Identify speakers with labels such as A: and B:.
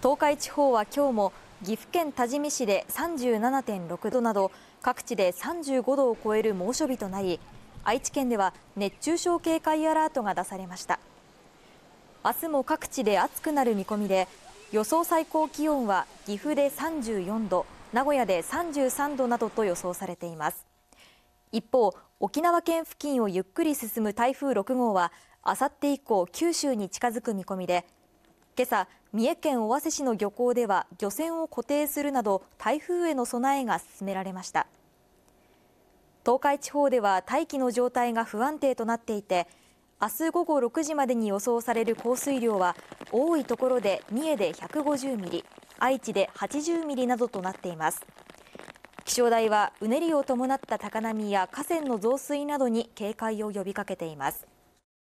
A: 東海地方は今日も岐阜県多治見市で37.6度など各地で35度を超える猛暑日となり、愛知県では熱中症警戒アラートが出されました。明日も各地で暑くなる見込みで、予想最高気温は岐阜で34度、名古屋で33度などと予想されています。一方、沖縄県付近をゆっくり進む台風6号はあさって以降九州に近づく見込みで、今朝、三重県尾鷲市の漁港では漁船を固定するなど台風への備えが進められました。東海地方では大気の状態が不安定となっていて、明日午後6時までに予想される降水量は多いところで三重で150ミリ、愛知で80ミリなどとなっています。気象台はうねりを伴った高波や河川の増水などに警戒を呼びかけています。